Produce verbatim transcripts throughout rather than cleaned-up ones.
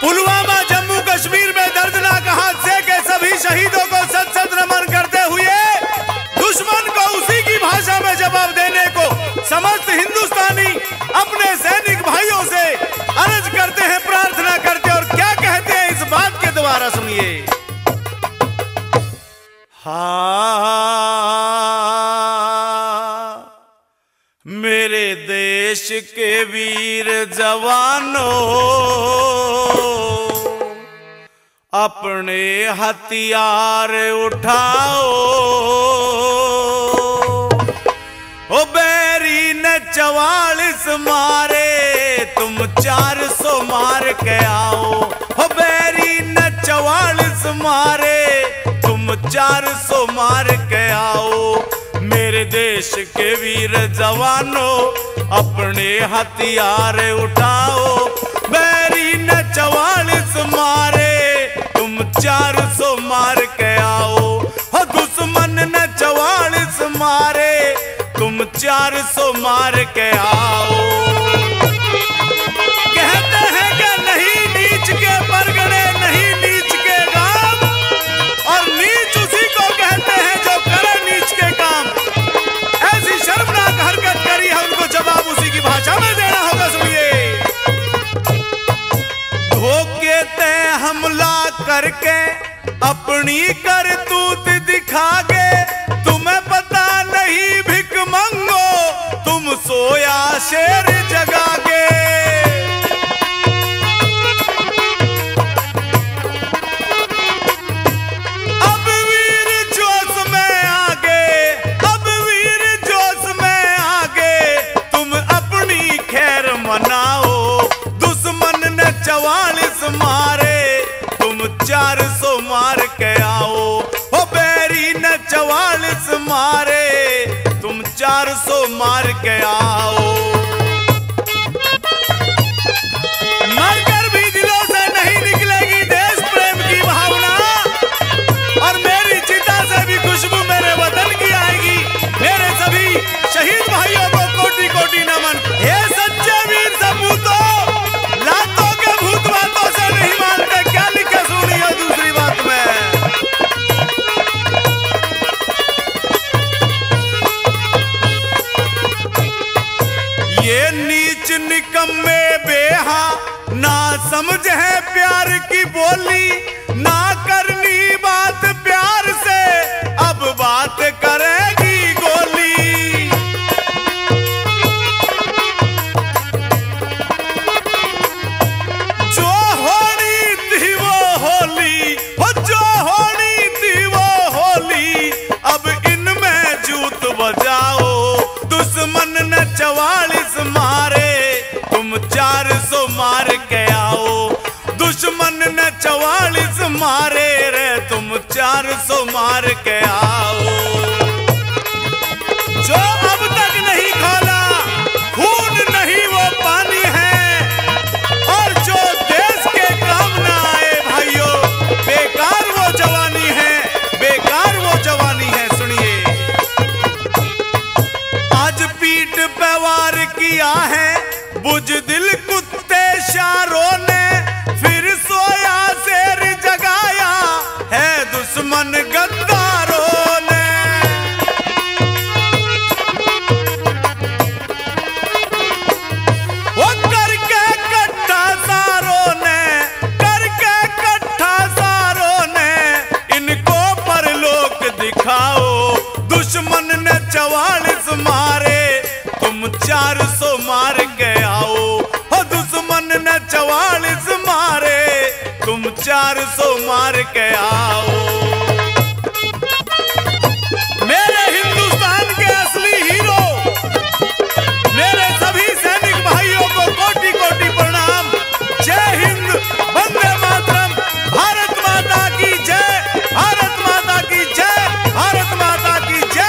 पुलवामा जम्मू कश्मीर में दर्दनाक हादसे के सभी शहीदों को सत सत नमन करते हुए दुश्मन को उसी की भाषा में जवाब देने को समस्त हिंदुस्तानी अपने सैनिक भाइयों से अर्ज करते हैं, प्रार्थना करते हैं। और क्या कहते हैं इस बात के द्वारा सुनिए। हाँ, मेरे देश के वीर जवानों, अपने हथियार उठाओ। ओ बैरी ने चवालीस मारे, तुम चार सौ मार के आओ। ओ बैरी ने चवालीस मारे, तुम चार सौ मार के आओ। मेरे देश के वीर जवानों, अपने हथियार उठाओ। बैरी ने चवालीस मारे, तुम चार सौ मार के आओ। हो दुश्मन ने चवालीस मारे, तुम चार सौ मार के आओ। कहते हैं कि नहीं नीच के परगने, नहीं नीच के गांव, और नीच उसी को कहते हैं जो करे नीच के काम। ऐसी शर्मनाक हरकत करी है, उनको जवाब उसी की भाषा में देना होगा। सुनिए। धोखे ते हमला करके अपनी करतूत दिखागे, तुम्हें पता नहीं भिख मंगो, तुम सोया शेर जगागे। अब वीर जोश में आगे, अब वीर जोश में आगे, तुम अपनी खैर मनाओ। दुश्मन ने चवालीस मारे, तुम चार सौ मार के आओ। ओ बैरी ने चवालीस मारे, तुम चार सौ मार के आओ। मरकर भी दिलों से नहीं निकलेगी देश प्रेम की भावना, और मेरी चिता से भी खुशबू मेरे वतन की आएगी। मेरे सभी शहीद भाइयों को कोटि कोटि नमन। हे सच्चे वीर सपूतों, लातों के भूत बातों से नहीं मानते, क्या लिखे सुनिए दूसरी बात में। ये नीच निकम्मे बेहा ना समझ है प्यार की बोली, ना करनी बात प्यार से, अब बात करेगी गोली। जो होनी थी वो होली, हो जो होनी थी वो होली, अब इनमें जूत बजाओ। दुश्मन ने चवालीस मारे, तुम चार सौ मार के आओ। दुश्मन ने चवालीस मारे रे, तुम चार सौ मार के आओ। जो अब तक नहीं खोला खून नहीं वो पानी है, और जो देश के काम ना आए भाइयों, बेकार वो जवानी है, बेकार वो जवानी है। सुनिए। आज पीठ पे वार किया है बुजदिल कुत्ते शारों ने, फिर सोया शेर जगाया है दुश्मन गद्दारों ने। वो करके कट्ठा सारों ने, करके कट्ठा सारों ने, इनको परलोक दिखाओ। दुश्मन ने चवालीस मारे, तुम चार सौ मार के आओ। हो दुश्मन ने चवालीस मारे, तुम चार सौ मार के आओ। मेरे हिंदुस्तान के असली हीरो, मेरे सभी सैनिक भाइयों को कोटि कोटि प्रणाम। जय हिंद, वंदे मातरम, भारत माता की जय, भारत माता की जय, भारत माता की जय।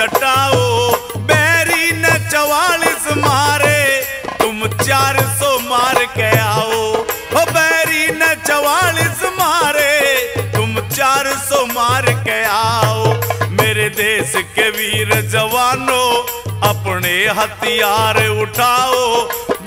चटाओ। बैरी ने चवालीस मारे तुम चार सौ मार के आओ। हो बैरी ने चवालीस मारे तुम चार सौ मार के आओ। मेरे देश के वीर जवानों अपने हथियार उठाओ।